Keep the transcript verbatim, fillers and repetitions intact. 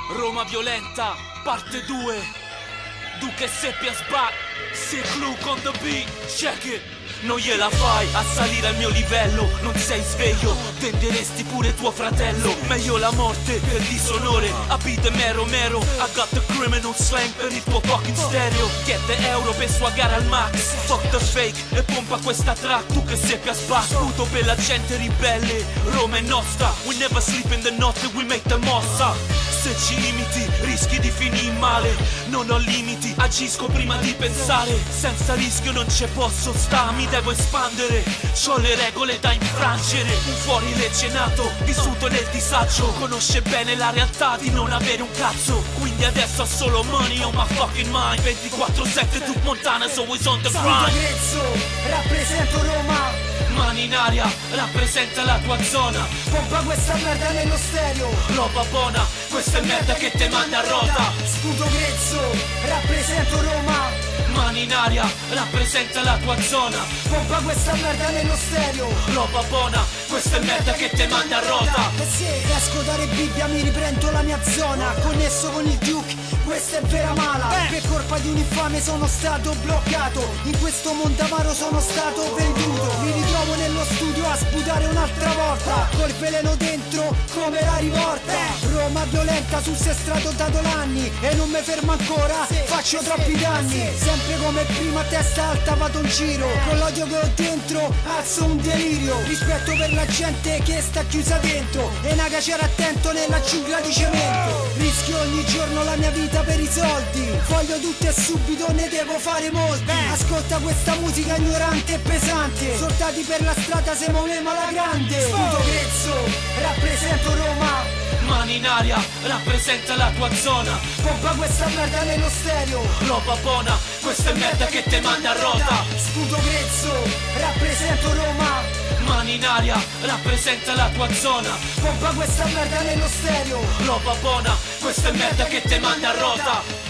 Roma violenta, parte due. Duke Seppia's back, Sick Luke on the beat, check it. Non gliela fai a salire al mio livello, non sei sveglio, tenderesti pure tuo fratello. Meglio la morte che il disonore, a beat mero mero. I got the criminal slang per il tuo fucking stereo. Get the euro per swagare al max, fuck the fake e pompa questa track. Duke Seppia's back, sputo per la gente ribelle. Roma è nostra, we never sleep in the notte, we make the mossa. Se ci imiti, rischi di finire male. Non ho limiti, agisco prima di pensare. Senza rischio non ci posso sta, mi devo espandere. C'ho le regole da infrangere. Un fuori legge nato, vissuto nel disagio. Conosce bene la realtà di non avere un cazzo. Quindi adesso ho solo money on my fucking mind. ventiquattro sette Duke Montana's always on the Saluto grind. Grezzo, rappresento Roma. Mani in aria, rappresenta la tua zona. Pompa questa merda nello stereo. Roba buona, questa è merda che te manda a rota. Sputo Grezzo, rappresento Roma. Mani in aria, rappresenta la tua zona. Pompa questa merda nello stereo. Roba buona, questa è merda che te manda a rota. E se esco da Re Bibbia mi riprendo la mia zona. Connesso con il Duke, questa è vera mala. Per colpa di un infame sono stato bloccato. In questo mondo amaro sono stato venduto. Mi ritrovo nello studio a sputare un'altra volta. Col veleno dentro come la rivolta. Roma violenta sul sestrato ho dato l'anni. E non mi fermo ancora, faccio troppi danni. Sempre come prima, testa alta vado in giro. Con l'odio che ho dentro alzo un delirio. Rispetto per la gente che sta chiusa dentro. E una cacciara attento nella giungla di cemento. Rischio ogni giorno la mia vita per i soldi. Voglio tutto e subito ne devo fare molti. Ascolta questa musica ignorante e pesante. Soldati per la strada se muoviamo alla grande. Sputo Grezzo, rappresento Roma. Mani in aria, rappresenta la tua zona. Pompa questa merda nello stereo. Roba buona, questa è merda che te manda a rota. Sputo Grezzo, rappresento Roma. Mani in aria, rappresenta la tua zona. Pompa questa merda nello stereo. Roba buona, questa è merda che te manda a rota.